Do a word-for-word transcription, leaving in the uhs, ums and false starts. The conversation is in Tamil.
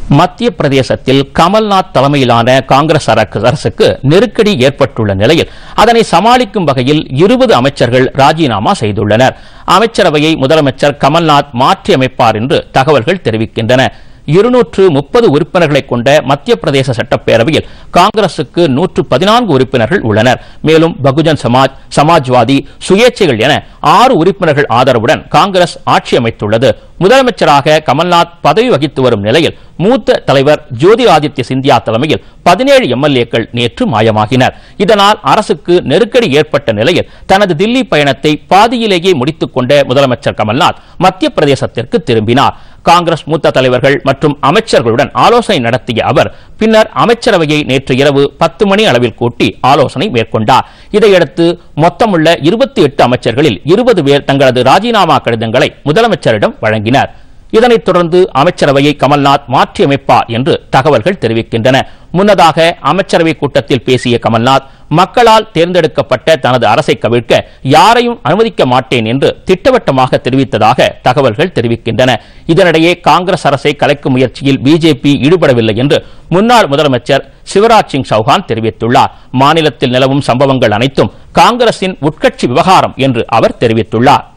மத்திய பிரதேசத்தில் கமல்நாத் தலைமையிலான காங்கிரஸ் அரசுக்கு நெருக்கடி ஏற்பட்டுள்ள நிலையில் அதனை சமாளிக்கும் வகையில் இருபது அமைச்சர்கள் ராஜினாமா செய்துள்ளனர். அமைச்சரவையை முதலமைச்சர் கமல்நாத் மாற்றியமைப்பார் என்று தகவல்கள் தெரிவிக்கின்றன. இருநூற்று முப்பது உறுப்பினர்களை கொண்ட மத்திய பிரதேச சட்டப்பேரவையில் காங்கிரசுக்கு நூற்று பதினான்கு உறுப்பினர்கள் உள்ளனர். மேலும் பகுஜன் சமாஜ், சமாஜ்வாதி, சுயேட்சைகள் என ஆறு உறுப்பினர்கள் ஆதரவுடன் காங்கிரஸ் ஆட்சி அமைத்துள்ளது. முதலமைச்சராக கமல்நாத் பதவி வகித்து வரும் நிலையில் மூத்த தலைவர் ஜோதி ஆதித்ய சிந்தியா தலைமையில் பதினேழு எம்எல்ஏக்கள் நேற்று மாயமாகினர். இதனால் அரசுக்கு நெருக்கடி ஏற்பட்ட நிலையில் தனது தில்லி பயணத்தை பாதியிலேயே முடித்துக் கொண்ட முதலமைச்சர் கமல்நாத் மத்திய பிரதேசத்திற்கு திரும்பினார். காங்கிரஸ் மூத்த தலைவர்கள் மற்றும் அமைச்சர்களுடன் ஆலோசனை நடத்திய அவர் பின்னர் அமைச்சரவையை நேற்று இரவு பத்து மணி அளவில் கூட்டி ஆலோசனை மேற்கொண்டார். இதையடுத்து மொத்தமுள்ள இருபத்தி எட்டு அமைச்சர்களில் இருபது பேர் தங்களது ராஜினாமா கடிதங்களை முதலமைச்சரிடம் வழங்கினர். இதனைத் தொடர்ந்து அமைச்சரவையை கமல்நாத் மாற்றியமைப்பார் என்று தகவல்கள் தெரிவிக்கின்றன. முன்னதாக அமைச்சரவை கூட்டத்தில் பேசிய கமல்நாத் மக்களால் தேர்ந்தெடுக்கப்பட்ட தனது அரசை கவிழ்க்க யாரையும் அனுமதிக்க மாட்டேன் என்று திட்டவட்டமாக தெரிவித்ததாக தகவல்கள் தெரிவிக்கின்றன. இதனிடையே காங்கிரஸ் அரசை கலைக்கும் முயற்சியில் பிஜேபி ஈடுபடவில்லை என்று முன்னாள் முதலமைச்சர் சிவராஜ் சிங் சௌஹான் தெரிவித்துள்ளார். மாநிலத்தில் நிலவும் சம்பவங்கள் அனைத்தும் காங்கிரசின் உட்கட்சி விவகாரம் என்று அவர் தெரிவித்துள்ளார்.